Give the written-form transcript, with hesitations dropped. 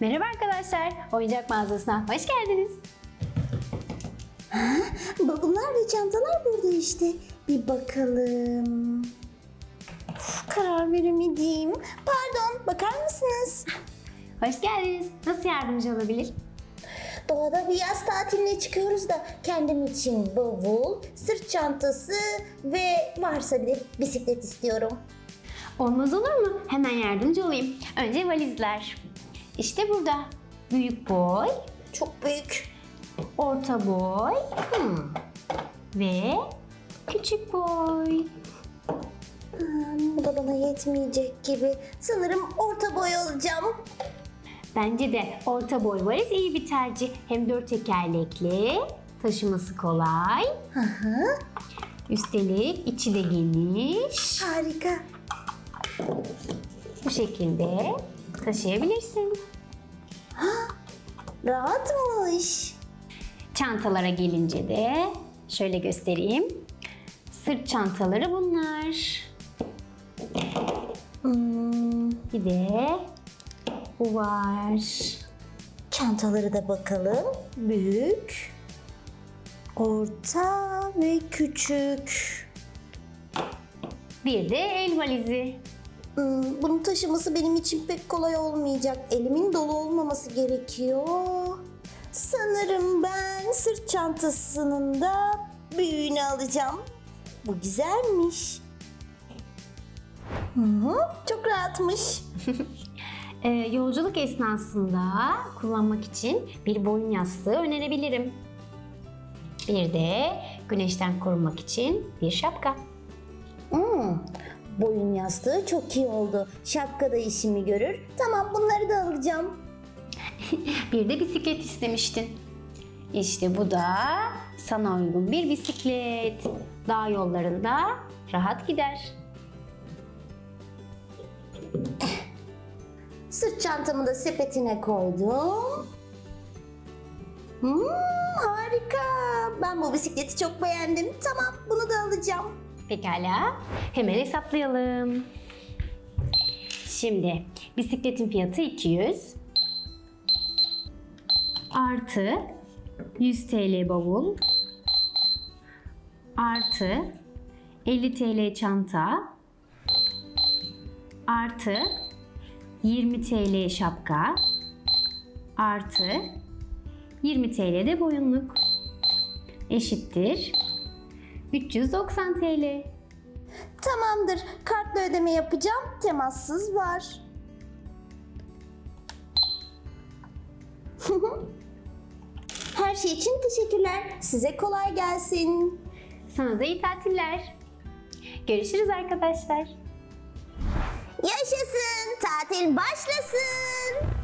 Merhaba arkadaşlar, oyuncak mağazasına hoş geldiniz. Bavullar ve çantalar burada işte. Bir bakalım. Karar veremedim. Pardon, bakar mısınız? Hoş geldiniz. Nasıl yardımcı olabilir? Doğada bir yaz tatiline çıkıyoruz da kendim için bavul, sırt çantası ve varsa bir de bisiklet istiyorum. Olmaz olur mu? Hemen yardımcı olayım. Önce valizler. İşte burada. Büyük boy, Çok büyük. orta boy ve küçük boy. Bu da bana yetmeyecek gibi. Sanırım orta boy alacağım. Bence de orta boy valiz iyi bir tercih. Hem 4 tekerlekli, taşıması kolay. Üstelik içi de geniş. Harika. Bu şekilde taşıyabilirsin. Rahatmış. Çantalara gelince de şöyle göstereyim. Sırt çantaları bunlar. Bir de bu var. Çantaları da bakalım. Büyük, orta ve küçük. Bir de el valizi. Bunu taşıması benim için pek kolay olmayacak. Elimin dolu olmaması gerekiyor. Sanırım ben sırt çantasının da büyüğünü alacağım. Bu güzelmiş. Çok rahatmış. Yolculuk esnasında kullanmak için bir boyun yastığı önerebilirim. Bir de güneşten korunmak için bir şapka. Boyun yastığı çok iyi oldu. Şapka da işimi görür. Tamam, bunları da alacağım. Bir de bisiklet istemiştin. İşte bu da sana uygun bir bisiklet. Dağ yollarında rahat gider. Sırt çantamı da sepetine koydum. Harika. Ben bu bisikleti çok beğendim. Tamam, bunu da alacağım. Pekala, hemen hesaplayalım. Şimdi bisikletin fiyatı 200. Artı 100 TL bavul. Artı 50 TL çanta. Artı 20 TL şapka. Artı 20 TL de boyunluk. Eşittir 390 TL. Tamamdır. Kartla ödeme yapacağım. Temassız var. Her şey için teşekkürler. Size kolay gelsin. Sana da iyi tatiller. Görüşürüz arkadaşlar. Yaşasın. Tatil başlasın.